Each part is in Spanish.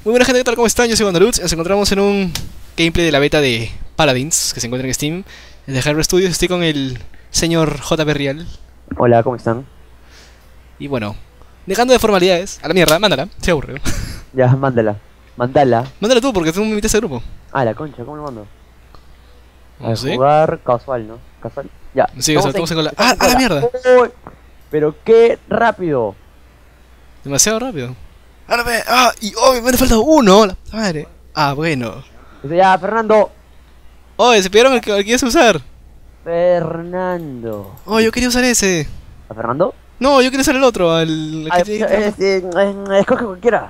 Muy buena gente, ¿qué tal? ¿Cómo están? Yo soy Wanderlutz. Nos encontramos en un gameplay de la beta de Paladins, que se encuentra en Steam, de Hardware Studios. Estoy con el señor JP Real. Hola, ¿cómo están? Y bueno, dejando de formalidades, a la mierda, mándala, se aburre. Ya, mándala. Mándala. Mándala tú, porque tú me invitas al grupo. Ah, la concha, ¿cómo lo mando? No sé. Jugar casual, ¿no? Casual. Ya. Sí, o sea, estamos en cola. ¡Ah, a la mierda! Uy, pero qué rápido. Demasiado rápido. ¡Ahora ve! ¡Ah! Y ¡oh! Me falta uno, la puta madre. Ah, bueno. Ya, Fernando. ¡Oh! Se pidieron el que quieres usar. Fernando. ¡Oh! Yo quería usar ese. ¿A Fernando? No, yo quería usar el otro, al Ay, que escoge cualquiera.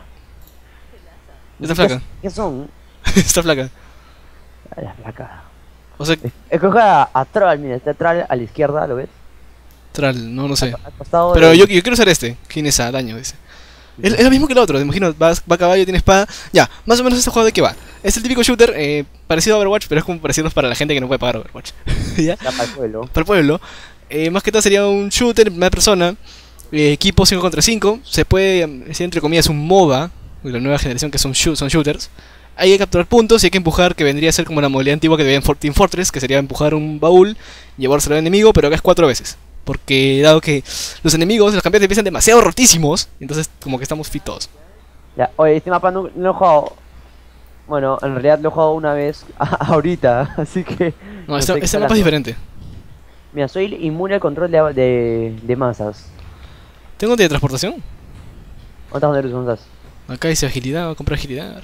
Está flaca. ¿Qué son? Está flaca. A la flaca. O sea, Escoge a Troll, mira, está Troll a la izquierda, ¿lo ves? Tral, no sé. Al costado Pero de- yo quiero usar este. ¿Quién es a daño? Dice. Es lo mismo que el otro, te imagino, va a caballo, tiene espada. Ya, más o menos este juego de qué va. Es el típico shooter, parecido a Overwatch, pero es como parecido para la gente que no puede pagar Overwatch. ¿Ya? Ya para el pueblo. Para el pueblo. Más que todo sería un shooter en primera persona. Equipo 5 contra 5. Se puede decir entre comillas un MOBA, de la nueva generación que son shooters. Hay que capturar puntos y hay que empujar, que vendría a ser como la modalidad antigua que veía en Team Fortress, que sería empujar un baúl, llevárselo al enemigo, pero acá es 4 veces. Porque dado que los enemigos, los campeones empiezan demasiado rotísimos, entonces como que estamos fit todos. Ya, oye, este mapa no lo he jugado. Bueno, en realidad lo he jugado una vez ahorita, así que. No, sé qué este tal mapa es ando. diferente. Mira, soy inmune al control de masas. ¿Tengo un teletransportación? ¿Cuántas banderas usas? Acá dice agilidad, voy a comprar agilidad.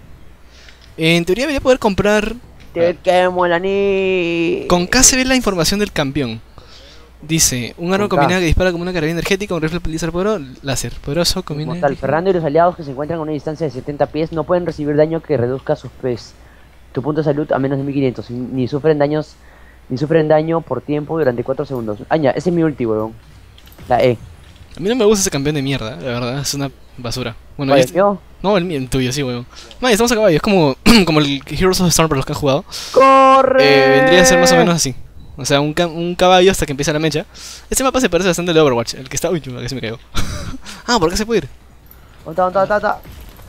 En teoría debería poder comprar... Te quemo el anillo. Con K se ve la información del campeón. Dice, un arma Con K. combinada que dispara como una carabina energética, un rifle láser poderoso, combinado. Mortal. Fernando y los aliados que se encuentran a una distancia de 70 pies no pueden recibir daño que reduzca sus pies. Tu punto de salud a menos de 1500. Ni sufren daño por tiempo durante 4 segundos. Aña, ese es mi ulti, weón. La E. A mí no me gusta ese campeón de mierda, la verdad, es una basura. Bueno, Oye, este- ¿yo? No, el tuyo, sí, weón. No, estamos a caballo, es como, como el Heroes of the Storm para los que han jugado. ¡Corre! Vendría a ser más o menos así. O sea, un caballo hasta que empieza la mecha. Este mapa se parece bastante al de Overwatch, el que está... Uy, que se me cayó. Ah, ¿por qué se puede ir? Onta.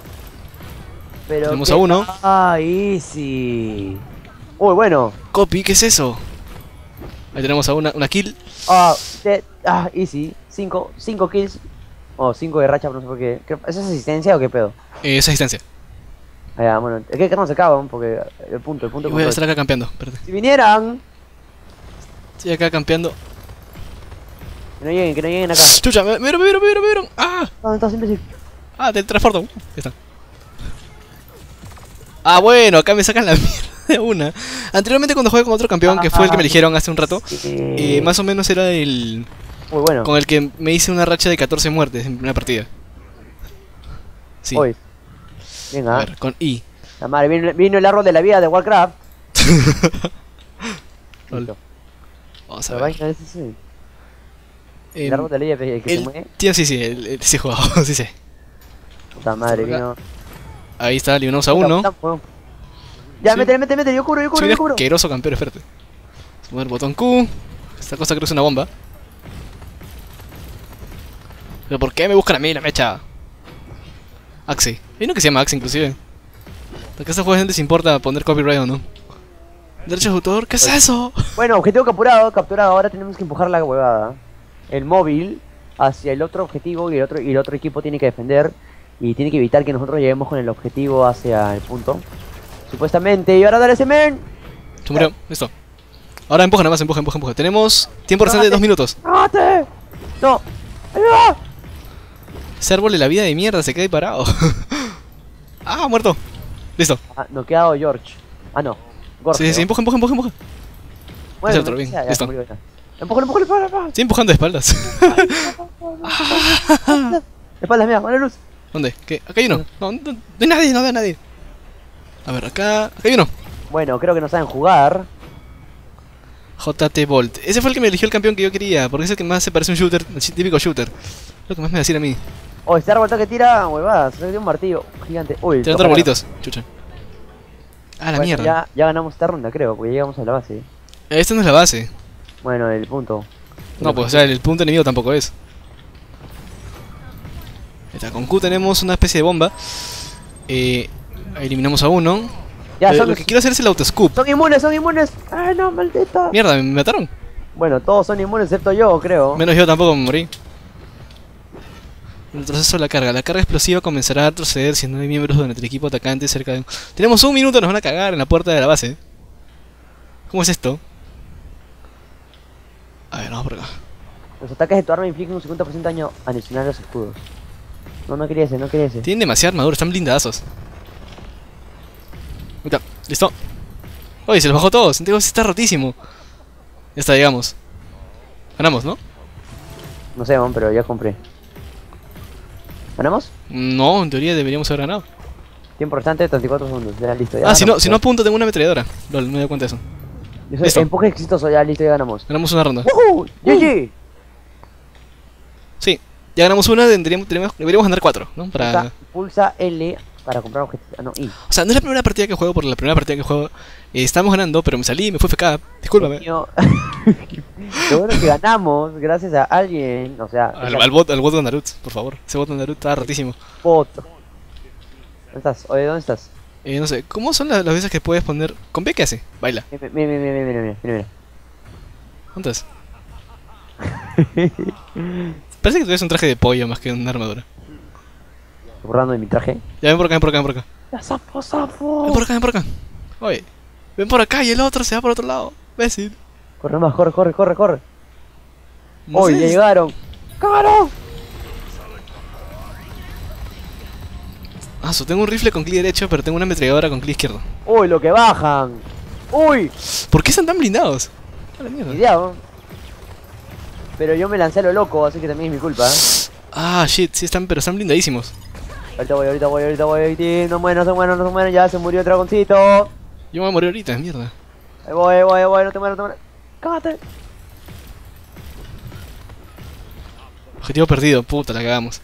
Pero Tenemos qué- a uno. Ah, easy. Uy, bueno. Copy, ¿qué es eso? Ahí tenemos a una kill. Easy. 5 kills. O 5 de racha, pero no sé por qué. ¿Eso es asistencia o qué pedo? Esa distancia. Ah, ya, bueno. Es que no se acaban porque el punto Y voy a control. estar acá campeando, espérate. Si vinieran. Estoy acá campeando. Que no lleguen acá. Chucha, me vieron. Ah, ¿Dónde estás, imbécil? te transporto. Ya está. Ah, bueno, acá me sacan la mierda de una. Anteriormente cuando jugué con otro campeón, que fue el que me eligieron hace un rato, más o menos era el... Muy bueno. Con el que me hice una racha de 14 muertes en una partida. Sí, Hoy. a Venga. ver, con I. La madre, vino el árbol de la vida de Warcraft. Lol. Listo. Vamos a La ver. vaina es ese. El Em, árbol de la vida que se mueve. Tío, sí, sí he jugado, sí sé. Puta madre, Acá. vino. Ahí está, eliminamos a uno. Ya, Sí. métele, yo cubro, Soy un yo cubro. asqueroso campeón, espérate. Vamos a poner botón Q. Esta cosa creo que es una bomba. ¿Pero por qué me buscan a mí la mecha? Axe. Hay uno que se llama Axe inclusive. Porque esta juega gente se importa poner copyright o no. Derechos de autor, ¿qué es eso? Bueno, objetivo capturado, ahora tenemos que empujar la huevada. El móvil hacia el otro objetivo y el otro equipo tiene que defender y tiene que evitar que nosotros lleguemos con el objetivo hacia el punto. Supuestamente, y ahora dale ese men. Se murió, listo. Ahora empuja nada más, empuja. Tenemos tiempo restante de 2 minutos. ¡Mate! ¡No! ¡Ayuda! Ese árbol de la vida de mierda se queda ahí parado. Ah, muerto. Listo. Ah, noqueado George. Ah, no. Gorge, Sí, ¿no? empuja. Bueno, Es el otro, bien, ya, listo. se murió, ya. Empújalo, para. Estoy empujando de espaldas. Espaldas mías, con la luz. ¿Dónde? ¿Qué? Acá hay uno. No hay nadie, no veo a nadie. A ver, acá hay uno. Bueno, creo que no saben jugar. JT Bolt. Ese fue el que me eligió el campeón que yo quería, porque es el que más se parece a un shooter, el típico shooter. Lo que más me va a decir a mí. Oh, este árbol que tira, huevadas. Se dio un martillo gigante. Uy, Tiene toca arbolitos, chucha. Ah, la Bueno, mierda. ya ganamos esta ronda, creo, porque llegamos a la base. Esta no es la base. Bueno, el punto. No, pues o sea, el punto enemigo tampoco es. Ahí está, con Q tenemos una especie de bomba. Eliminamos a uno. Ya, Lo que quiero hacer es el autoscoop. son inmunes, son inmunes. Ay, no, maldito. Mierda, me mataron. Bueno, todos son inmunes excepto yo, creo. Menos yo tampoco me morí. El retroceso de la carga. La carga explosiva comenzará a retroceder si no hay miembros durante el equipo atacante cerca de... Tenemos un minuto, nos van a cagar en la puerta de la base. ¿Cómo es esto? A ver, vamos por acá. Los ataques de tu arma infligen un 50% de daño adicional a los escudos. No, no quería ese, no quería ese. Tienen demasiada armadura, están blindazos. Ahí está, listo. Oye, se los bajó todos. Santiago está rotísimo. Ya está, llegamos. Ganamos, ¿no? No sé, man, pero ya compré. ¿Ganamos? No, en teoría deberíamos haber ganado. Tiempo restante, 34 segundos. Ya, listo. Ya Ah, si ganamos, no apunto, tengo una ametralladora. Lol, no me doy cuenta de eso. Yo soy listo. empuje exitoso, ya listo, ya ganamos. Ganamos una ronda. GG. Sí, ya ganamos una, deberíamos ganar 4, ¿no? Para... Pulsa L para comprar objetos. Ah, no, I. O sea, no es la primera partida que juego, por la primera partida que juego estamos ganando, pero me salí y me fue FK. Discúlpame. Lo bueno es que ganamos gracias a alguien, o sea... Al bot de Naruto, por favor. Ese bot de Naruto está ratísimo. Bot. ¿Dónde estás? Oye, ¿dónde estás? No sé, ¿cómo son las veces que puedes poner... ¿Con B qué hace? Baila. Mira. ¿Dónde estás? Parece que tuvieras un traje de pollo más que una armadura. Borrando de mi traje. Ya, ven por acá, ven por acá, ven por acá. ¡Ya, sapo! Ven por acá, ven por acá. Oye, ven por acá y el otro se va por otro lado. Bécil. Corre más, corre. No ¡Oye, sé, ya llegaron! ¡Cagaron! Ah, tengo un rifle con clic derecho, pero tengo una ametralladora con clic izquierdo. ¡Uy, lo que bajan! ¡Uy! ¿Por qué están tan blindados? A la Ni mierda. idea, ¿no? Pero yo me lancé a lo loco, así que también es mi culpa, ¿eh? Ah, shit, sí están, pero están blindadísimos. Ahorita voy. No mueren, ya se murió el dragoncito. Ahí Yo me voy a morir ahorita, mierda. voy, no te mueras. ¡Cágate! Objetivo perdido, puta, la cagamos.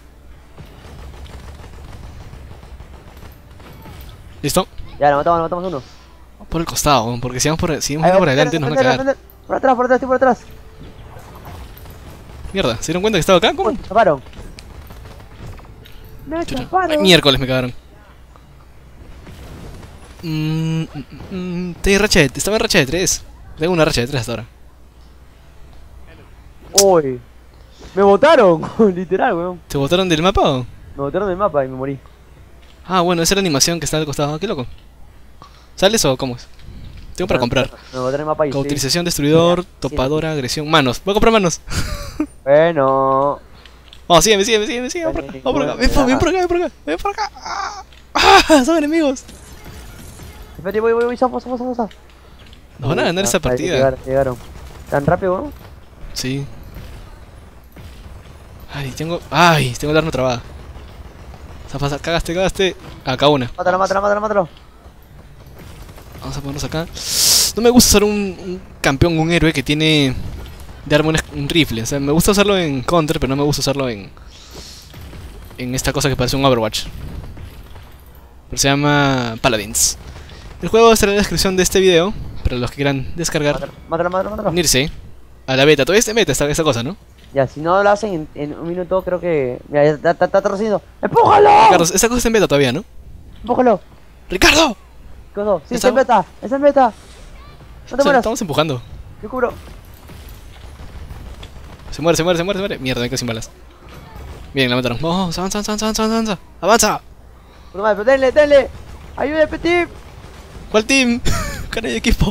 ¿Listo? Ya, lo matamos uno. Por el costado, porque si vamos por Ahí por adelante nos van a cagar. Por atrás, estoy por atrás. Mierda, ¿se dieron cuenta que estaba acá? ¿Cómo? Me chaparon. Chucha. Ay, miércoles me cagaron. Estaba en racha de 3. Tengo una racha de 3 hasta ahora. Uy. Me botaron, literal, weón. ¿Te botaron del mapa o? Me botaron del mapa y me morí. Ah, bueno, esa es la animación que está al costado. Qué loco. ¿Sales o cómo es? Tengo para comprar. Me botaron del mapa y Cautilización, destruidor, Sí. topadora, agresión. Manos. Voy a comprar manos. Bueno. Vamos, sígueme. Vamos por acá. Ven por acá. ¡Ah! Son enemigos. Espérate, voy, somos. Nos van a ganar esa partida. Llegaron. ¿Tan rápido, weón? Sí. Ay, tengo el arma trabada. Cagaste. Acá una. Mátalo. Vamos a ponernos acá. No me gusta usar un campeón, un héroe que tiene de arma un rifle. O sea, me gusta usarlo en Counter, pero no me gusta usarlo en esta cosa que parece un Overwatch. Pero se llama Paladins. El juego estará en la descripción de este video, para los que quieran descargar. Mátalo. Unirse a la beta. Todavía está en beta esa cosa, ¿no? Ya, si no lo hacen en un minuto, creo que... Mira, ya está torciendo. ¡Empújalo! Ricardo, esa cosa está en beta todavía, ¿no? ¡Empújalo! ¡Ricardo! ¿Qué pasó? Sí, está en beta. No te mueras. Estamos empujando. Yo cubro. Se muere. Mierda, me quedo sin balas. Bien, la mataron. Vamos, avanza. ¡Avanza! Puta madre, pero denle. Ayuda, Petit. ¿Cuál team? Cara de equipo.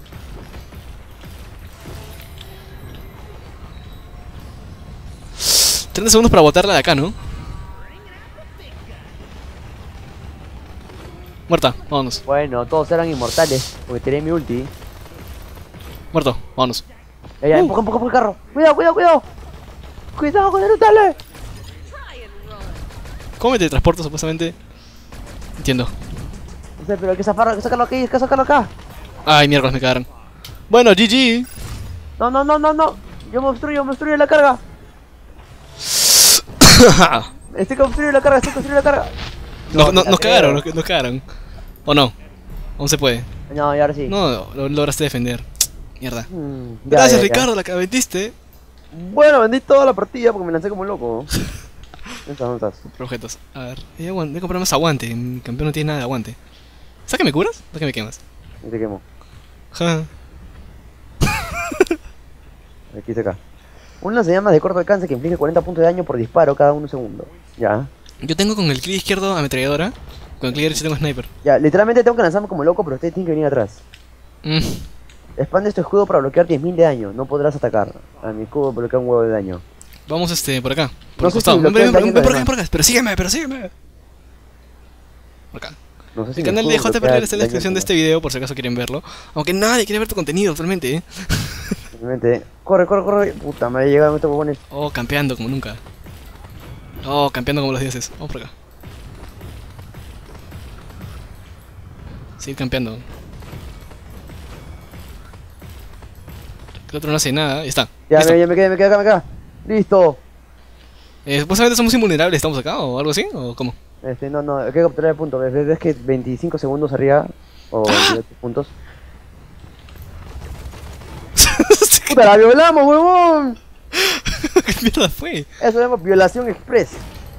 $30 segundos para botarla de acá, ¿no? Muerta, vámonos. Bueno, todos eran inmortales, porque tiré mi ulti. Muerto, vámonos. Ya, empuja el carro. Cuidado. Cuidado con el utale. ¿Cómo me teletransporto supuestamente? Entiendo. No sé, pero hay que sacarlo acá. Ay, miércoles me cagaron. Bueno, GG. No. Yo me obstruyo la carga. Estoy construyendo la carga. Nos cagaron. ¿O no? Aún se puede. No, y ahora sí. No, lo lograste defender. Mierda. Ya, Gracias, ya. Ricardo, la que vendiste. Bueno, vendí toda la partida porque me lancé como un loco. ¿Dónde estás? Por objetos. A ver, voy a comprar más aguante. Mi campeón no tiene nada de aguante. ¿Sabes que me curas? ¿Sabes que me quemas? Y te quemo. Ja. Aquí está acá. Un lanzallamas de corto alcance que inflige 40 puntos de daño por disparo cada 1 segundo. Ya. Yo tengo con el clic izquierdo ametralladora. Con el clic derecho tengo sniper. Ya, literalmente tengo que lanzarme como loco, pero ustedes tienen que venir atrás. Mm. Expande tu escudo para bloquear 10.000 de daño. No podrás atacar. A mi escudo bloquea un huevo de daño. Vamos por acá. Por No el sé costado. si Ven, bloquea ven, el ven, por daño acá, por acá. Pero sígueme. Por acá. No sé si El mi canal de escudo JPR bloquea está en la daño descripción de este video por si acaso quieren verlo. Aunque nadie quiere ver tu contenido actualmente, Simplemente, corre. Puta, me ha llegado estos huevones. Oh, campeando como nunca. Oh, campeando como los dioses. Vamos por acá. Seguir campeando. El otro no hace nada. Ya está. Ya, Listo. me quedé acá. Listo. Supuestamente somos invulnerables, ¿estamos acá o algo así? ¿O cómo? No, hay que capturar el punto. ¿Ves que 25 segundos arriba? O 28 puntos. ¡Puta, la violamos, huevón! ¿Qué mierda fue? Eso se llama violación express.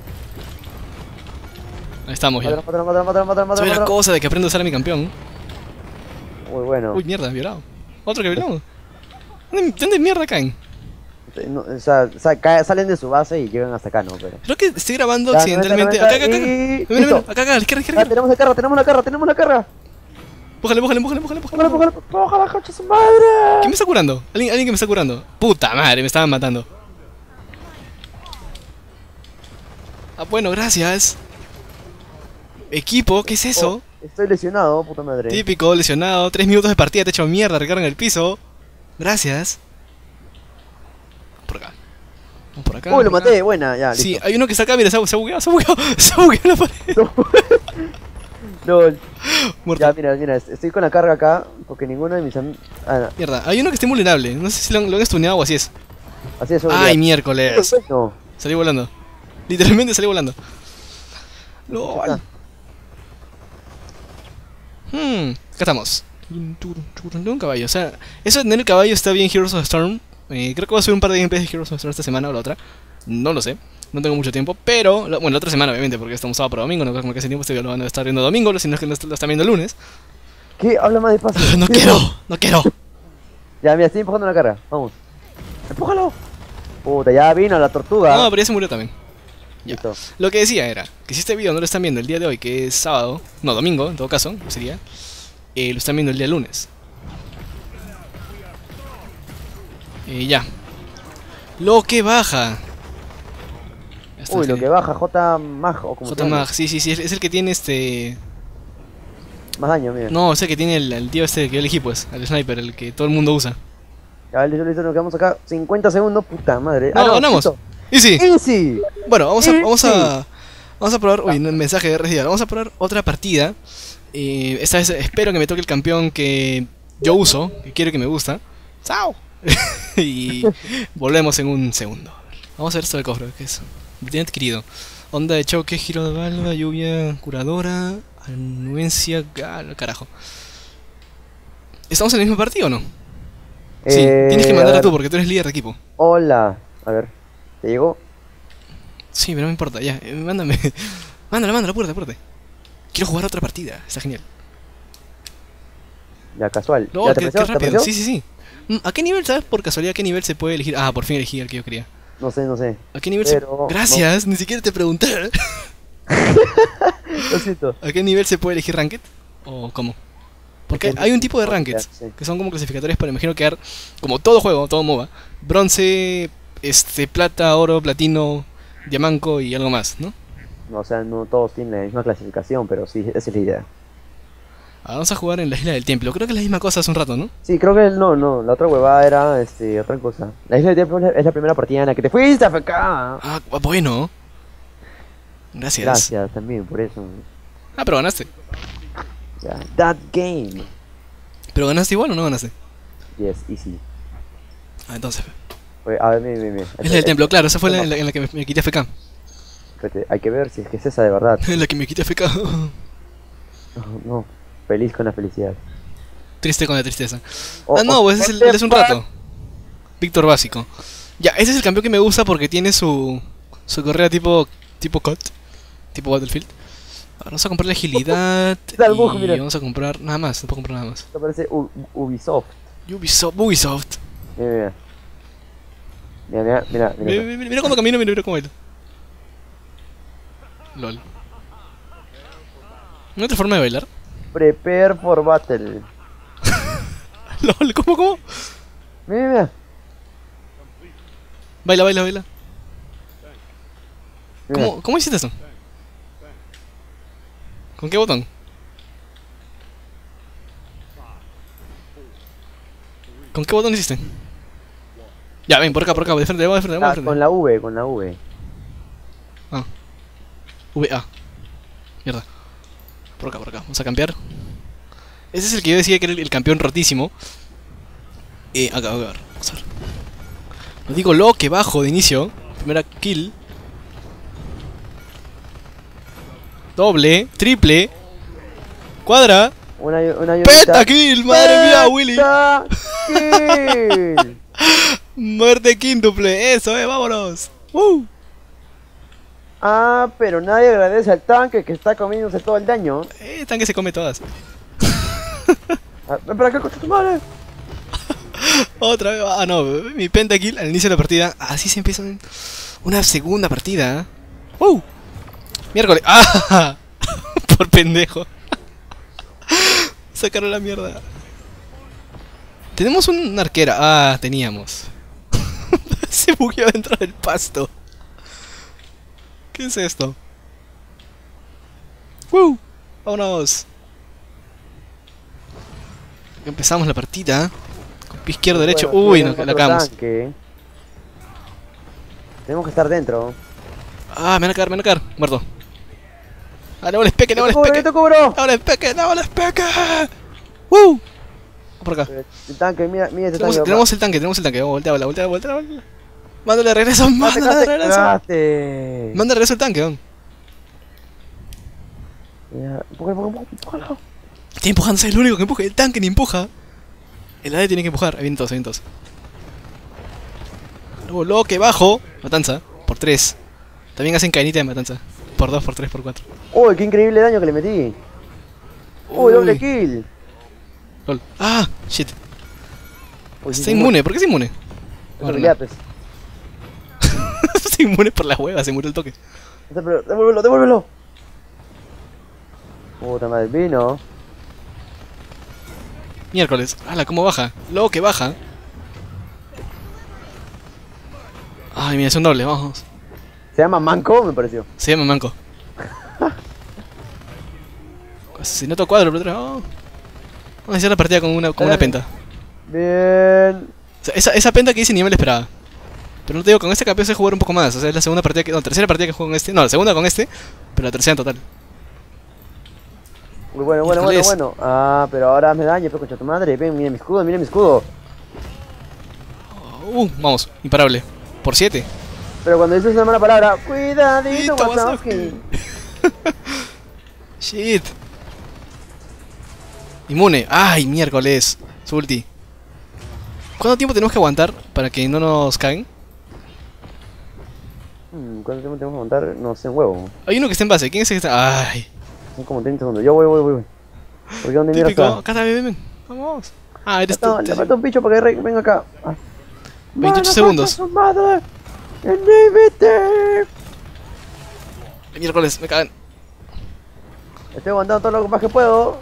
Ahí estamos ya. Mátalo. Soy la cosa de que aprendo a usar a mi campeón. Muy bueno. Uy, mierda, violado. Otro que violado. ¿Dónde mierda caen? No, o sea, salen de su base y llegan hasta acá, ¿no? Pero... Creo que estoy grabando Ya, accidentalmente. 90, Acá. y- Ven, listo. acá, a la izquierda. Ah, tenemos la carra. Pújale. Pójala, coche su madre. ¿Quién me está curando? ¿Alguien que me está curando? Puta madre, me estaban matando. Ah, bueno, gracias. Equipo, ¿qué es eso? Estoy lesionado, puta madre. Típico, lesionado, 3 minutos de partida, te echo mierda, recarga en el piso. Gracias. Por acá. Vamos por acá. Uy, lo por acá. maté, buena, ya, listo. Sí, hay uno que está acá, mira, se ha bugueado la pared. No, Muerto. ya, mira, estoy con la carga acá, porque ninguno de mis amigos... Ah, no, Mierda, hay uno que está invulnerable. No sé si lo han stuneado o así es. así es. Ay, miércoles. No, Salí volando. Literalmente salí volando. LOL. acá. Acá estamos. Un caballo, o sea, eso de tener el caballo está bien Heroes of the Storm. Creo que voy a subir un par de gameplays de Heroes of the Storm esta semana o la otra. No lo sé, no tengo mucho tiempo, pero... Bueno, la otra semana obviamente, porque estamos sábado para domingo, no creo como que ese tiempo estoy lo van a estar viendo domingo, sino que lo están viendo el lunes. ¿Qué? Habla más despacio. No quiero. Ya, mira, estoy empujando la carga, vamos. ¡Empújalo! Puta, ya vino la tortuga. No, pero ya se murió también. Ya. Listo. Lo que decía era que si este video no lo están viendo el día de hoy, que es sábado, no, domingo en todo caso, sería, lo están viendo el día lunes. Ya. Lo que baja. Ya está, Uy, sí. lo que baja, J-Mag o como se llama. JMag, sí, es el que tiene Más daño, mira. No, es el que tiene el tío este que yo elegí, pues, el sniper, el que todo el mundo usa. Ya, listo, nos quedamos acá. 50 segundos, puta madre. No, ganamos. listo. Y sí. Easy. Bueno, vamos a probar. Uy, un mensaje de RSD. Vamos a probar otra partida. Esta vez espero que me toque el campeón que yo uso, que quiero que me gusta. ¡Chao! Y volvemos en un segundo. Vamos a ver esto del cofre, ¿qué es? Bien adquirido. Onda de choque, giro de balba, lluvia curadora, anuencia, carajo. ¿Estamos en el mismo partido o no? Sí, tienes que a mandarla ver. tú porque tú eres líder de equipo. Hola. A ver, ¿te llegó? Sí, pero no me importa, ya, mándame. Mándala, apúrate. Quiero jugar otra partida, está genial. Ya, casual. No, ¿Ya te qué apareció? ¿Te rápido, apareció? sí. ¿A qué nivel, sabes por casualidad, qué nivel se puede elegir? Ah, por fin elegí el que yo quería. No sé. ¿A qué nivel Pero, Gracias, ni siquiera te pregunté. Lo siento. ¿A qué nivel se puede elegir Ranked? ¿O cómo? Porque hay un tipo de Rankeds Sí. que son como clasificatorios para, imagino, quedar como todo juego, todo MOBA. Bronce, plata, oro, platino, diamanco y algo más, ¿no? No, o sea, no todos tienen la misma clasificación, pero sí, esa es la idea. Vamos a jugar en la isla del templo. Creo que es la misma cosa hace un rato, ¿no? Sí, creo que no, la otra huevada era otra cosa. La isla del templo es la primera partida en la que te fuiste a FK. Ah, bueno. Gracias. Gracias también por eso. Ah, pero ganaste. Ya, that game. ¿Pero ganaste igual o no ganaste? Yes, easy. Ah, entonces. Oye, a ver, mira. Es la del templo, claro. Esa fue la en la que me quité FK. Espérate, hay que ver si es que es esa de verdad. En la que me quité FK. No, feliz con la felicidad. Triste con la tristeza. Oh, Ah, no, oh, pues es what el the es un fuck? rato. Víctor básico. Ya, ese es el campeón que me gusta porque tiene su correa tipo tipo COD, tipo Battlefield. Ahora vamos a comprar la agilidad Está el y bug, mira. vamos a comprar nada más, no puedo comprar nada más. Esto parece Ubisoft. Ubisoft. Mira, mira. Mira, mira. Mira cómo camino, mira cómo baila. LOL. ¿No hay otra forma de bailar? Prepare for battle. LOL, ¿cómo? Mira. Baila. Mira. ¿Cómo hiciste eso? ¿Con qué botón? ¿Con qué botón hiciste? Ya, ven, por acá, de frente, de frente. Con la V. Ah. VA. Mierda. Por acá. Vamos a cambiar. Ese es el que yo decía que era el campeón rotísimo. Acá, a ver. Vamos a ver. Lo digo lo que bajo de inicio. Primera kill. Doble, triple. Cuadra. Una ayudita. Pentakill, madre mía, Willy. Pentakill. Muerte quíntuple, eso, vámonos. Ah, pero nadie agradece al tanque que está comiéndose todo el daño. Tanque se come todas. Ven para acá, coche tu madre. Otra vez, no, mi pentakill al inicio de la partida. Así se empieza una segunda partida. Miércoles. ¡Ah! Por pendejo. Sacaron la mierda. Tenemos una arquera. Teníamos. Se bugueó dentro del pasto. ¿Qué es esto? Vámonos. Empezamos la partida. Con pie izquierdo, derecho. Bueno, Uy, nos la cagamos. Tenemos que estar dentro. Me van a cagar. Muerto. No les peque. ¡Te cubro! ¡No les peque! Por acá. El tanque, mira este tanque. Tenemos el tanque. Voltea. Mándale de regreso. Mándale de regreso el tanque, Empújalo. Estoy empujando, es el único que empuja. El tanque ni empuja. El AD tiene que empujar. Eventos. Luego lo que bajo. Matanza. Por 3. También hacen cadenita de matanza. Por 2, por 3, por 4. Uy, qué increíble daño que le metí. Uy, doble kill. LOL. Shit. Uy, Está inmune. ¿Por qué es inmune? Pues. Está inmune por las huevas. Se murió el toque. Devuélvelo. Puta madre, vino. Miércoles. ¿Cómo baja? Luego que baja. Ay, mira, es un doble, vamos. Se llama Manco, me pareció. Se llama Manco. Asesinato cuadro, pero vamos a iniciar la partida con una penta. Bien. O sea, esa penta que hice ni me la esperaba. Pero no te digo, con este campeón sé jugar un poco más. O sea, es la segunda partida que. No, tercera partida que juego con este. No, la segunda con este, pero la tercera en total. Muy bueno. Pero ahora me daño, pero concha tu madre. Ven, mira mi escudo. Vamos, imparable. Por 7. Pero cuando dices una mala palabra, cuidadito, Wazowski. Shit. Inmune. Ay, miércoles. Su ulti. ¿Cuánto tiempo tenemos que aguantar para que no nos caguen? ¿Cuánto tiempo tenemos que aguantar? No sé, un huevo. Hay uno que está en base. ¿Quién es el que está? Ay. Son como 30 segundos. Yo voy. ¿Por qué dónde mierda está? Acá está, ven. Vamos. Eres tú. Le falta un bicho para que venga acá. 28 segundos. Madre. ¡Límite! Miércoles, me cagan. Estoy aguantando todo lo más que puedo.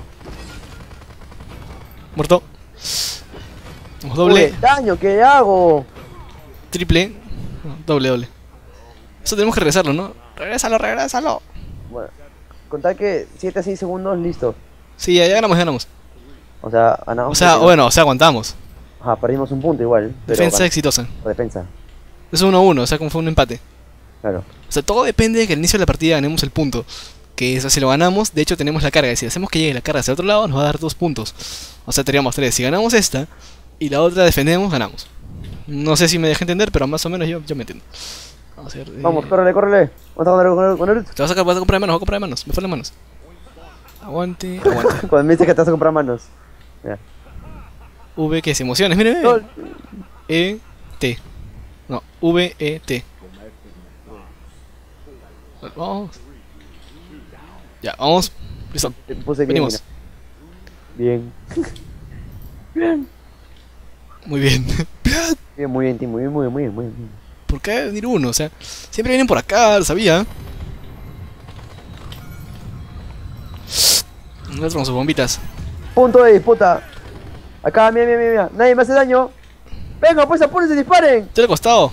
Muerto. Vamos, doble. Uy, daño que hago. Triple. No, doble. Eso tenemos que regresarlo, ¿no? Regrésalo. Bueno, contar que 7 a 6 segundos, listo. Sí, ya ganamos. O sea, ganamos. O sea, aguantamos. Perdimos un punto igual. Defensa exitosa. Defensa. Es 1-1, o sea, como fue un empate. Claro. O sea, todo depende de que al inicio de la partida ganemos el punto. Que eso, si lo ganamos, de hecho tenemos la carga. Si hacemos que llegue la carga hacia el otro lado, nos va a dar 2 puntos. O sea, tendríamos 3. Si ganamos esta y la otra defendemos, ganamos. No sé si me deja entender, pero más o menos yo me entiendo. Vamos a ver. Vamos, córrele. Vamos a con el. Te vas a comprar de manos, me faltan manos. Aguante. Cuando me dices que te vas a comprar manos. Mira. V, que es emociones, mire. E, T. No, V, E, T. Vamos. Ya, vamos. Listo. Te puse bien, Venimos. mira. Bien. Muy bien. Bien, muy bien, Tim, muy bien, muy bien, muy bien, muy bien. ¿Por qué venir uno? O sea, siempre vienen por acá, lo sabía. Nosotros con sus bombitas. Punto de disputa. Acá, mira, mira, mira, mira. Nadie me hace daño. Venga, pues apúrense y disparen. Estoy al costado.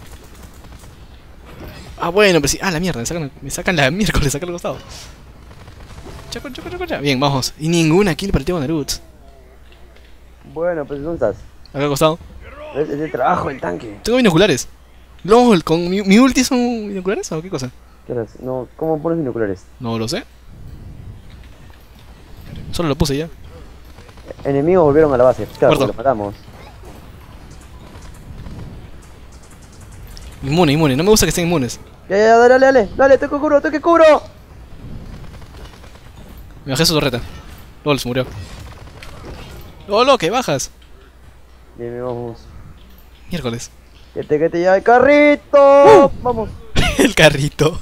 Ah, bueno, pero sí. Ah, la mierda, me sacan la miércoles, sacan al costado. Chaco, chaco, chaco, chaco. Bien, vamos. Y ninguna kill para el tío Naruto. Bueno, pues ¿dónde estás? Acá al costado. Es el trabajo del tanque. Tengo binoculares. LOL, ¿con mi ulti son binoculares o qué cosa? ¿Qué horas? No, ¿cómo pones binoculares? No lo sé. Solo lo puse ya. Enemigos volvieron a la base. Claro, Muerto. los matamos. Inmune, inmune. No me gusta que estén inmunes. Ya, ya, dale, dale, dale. Dale, te cubro, te cubro. Me bajé su torreta. LOL, se murió. LOL, que bajas. Bien, bien, vamos. Miércoles. Que te lleva el carrito. Vamos. El carrito.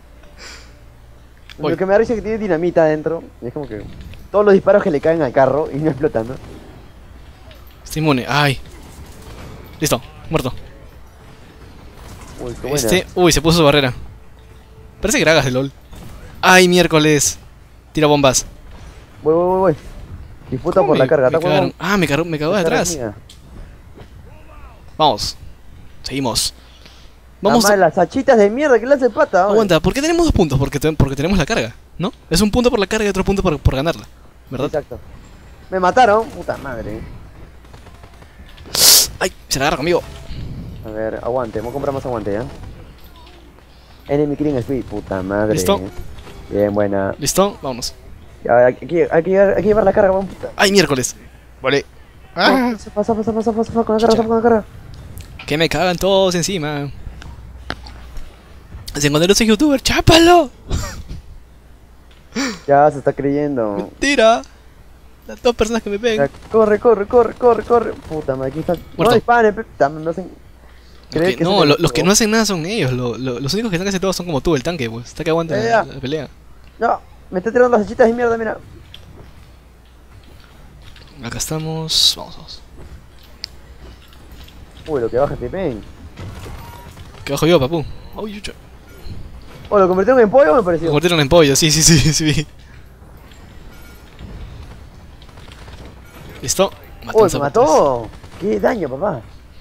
Voy. Lo que me da risa es que tiene dinamita adentro. Y es como que todos los disparos que le caen al carro y no explotan, ¿no? Está inmune. Ay. Listo. Muerto. Uy, qué buena. Uy, se puso su barrera. Parece que Gragas de LOL. Ay, miércoles. Tira bombas. Voy. Disputa ¿Cómo por la carga. me ¿Está cagaron? Ah, me cagó de atrás. Vamos. Seguimos. Vamos. Vamos. Las hachitas de mierda que le hace pata. Hombre. Aguanta, ¿por qué tenemos 2 puntos? Porque tenemos la carga, ¿no? Es un punto por la carga y otro punto por ganarla, ¿verdad? Exacto. Me mataron. Puta madre. Ay, se la agarra conmigo. A ver, aguante. Vamos a comprar más aguante, ¿ya? Enemy killing speed. Puta madre. ¿Listo? Bien, buena. ¿Listo? Vámonos. Ya, hay que llevar la carga, vamos. Puta. Ay, miércoles. Vale. Ah, Pasa con la carga, con la carga. que me cagan todos encima. Si encontré ese youtuber, ¡chápalo! Ya se está creyendo. Mentira. Las 2 personas que me Ya, ven. corre. Puta madre, aquí está. Muerto. No disparen, me hacen. creer No, soy los que el no hacen nada son ellos. Los únicos que están casi todos son como tú, el tanque, pues. Está que aguanta Ya. la pelea. No, me está tirando las hachitas de mierda, mira. Acá estamos. Vamos. Uy, lo que baja este pen. ¿Qué bajo yo, papu? Uy, chucha. Oh, lo convirtieron en pollo, me Me pareció. convirtieron en pollo, sí. ¿Listo? Uy, Matanza me por mató. Qué daño, papá.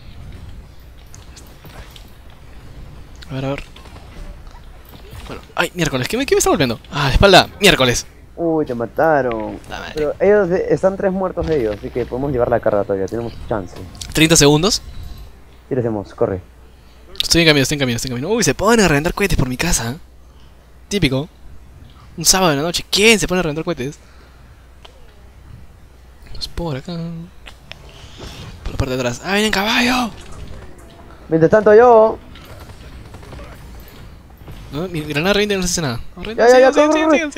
tres. A ver. Bueno, ay, miércoles, ¿qué me está volviendo? Ah, de espalda, miércoles. Uy, te mataron. La madre. Pero ellos están 3 muertos de ellos, así que podemos llevar la carga todavía, tenemos chance. 30 segundos. ¿Qué le hacemos? Corre. Estoy en camino. Uy, se ponen a reventar cohetes por mi casa. Típico. Un sábado de la noche. ¿Quién se pone a reventar cohetes? Pues por acá. Por la parte de atrás. ¡Ah, vienen caballo! Mientras tanto yo... No, mi granada revienta y no se hace nada. Ya, corre.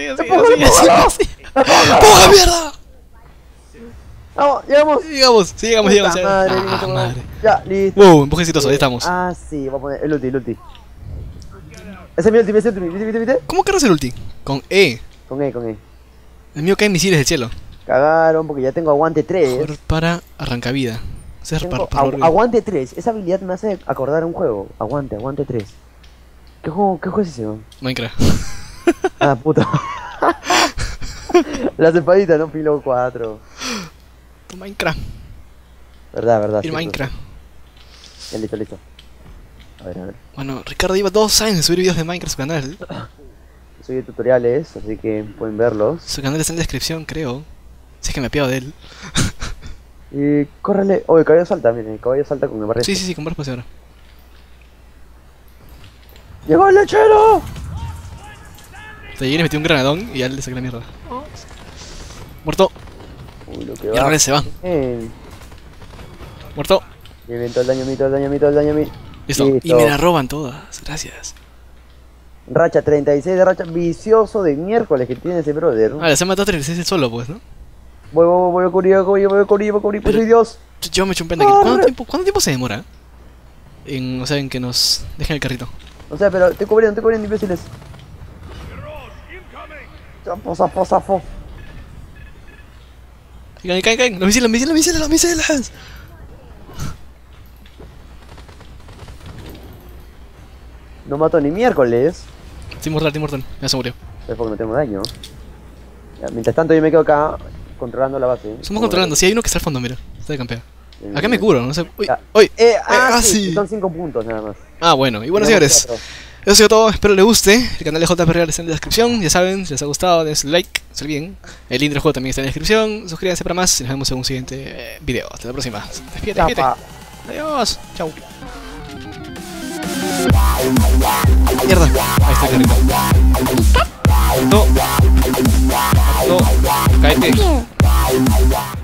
¡Puja, mierda! Vamos, llegamos. Sí, llegamos. Puta madre, Ah, puta madre. Ya, listo. Wow, empuje exitoso, ahí estamos. Ah, sí, voy a poner el ulti. Ese es mi ulti, ¿viste? ¿Cómo cargas el ulti? Con E. Con E. El mío cae misiles del cielo. Cagaron porque ya tengo aguante 3. Mejor para arrancavida. O sea, Tengo para volver. aguante 3. Esa habilidad me hace acordar un juego. Aguante 3. ¿Qué juego es ese? ¿No? Minecraft. Ah, puta. Las espaditas, ¿no? Filo 4. Minecraft. Verdad. Ir cierto. Minecraft. Ya, listo. A ver. Bueno, Ricardo lleva 2 años en subir videos de Minecraft a su canal. Subí tutoriales, así que pueden verlos. Su canal está en la descripción, creo. Si es que me apiado de él. Y córrele. Oh, el caballo salta, miren. El caballo salta con el barrio. Sí, con barras ahora. ¡Llegó el lechero! Te llegué y metí un granadón y ya le saqué la mierda. Muerto. Uy, lo que Y va. ahora se va. Bien, Muerto. todo el daño a mí. Listo. Y me la roban todas. Gracias. Racha 36 de racha. Vicioso de miércoles que tiene ese brother. Ah, se ha matado 36 solo, pues, ¿no? Voy a cubrir, pues soy Dios. Yo me eché un pendejo. ¿Cuánto tiempo se demora? O sea, en que nos dejen el carrito. O sea, pero estoy cubriendo, imbéciles. Zafo. Caen. Los misiles. No mato ni miércoles. Estoy mortal. Ya se murió. Es porque no tengo daño. Ya, mientras tanto yo me quedo acá controlando la base. Estamos controlando. Sí, hay uno que está al fondo, mira. Está de campeón. Bien, Acá bien. me curo, no sé. Uy, Ya. uy. Sí, Sí. son 5 puntos nada más. Ah, bueno. Y bueno, Tenemos señores. 4. Eso ha sido todo, espero les guste. El canal de JP Real está en la descripción. Ya saben, si les ha gustado, dense like, no se olviden. El link del juego también está en la descripción. Suscríbanse para más y nos vemos en un siguiente video. Hasta la próxima. Despídete. Chapa. Adiós. Chau. Mierda. Ahí está el carrito. No. Cállate.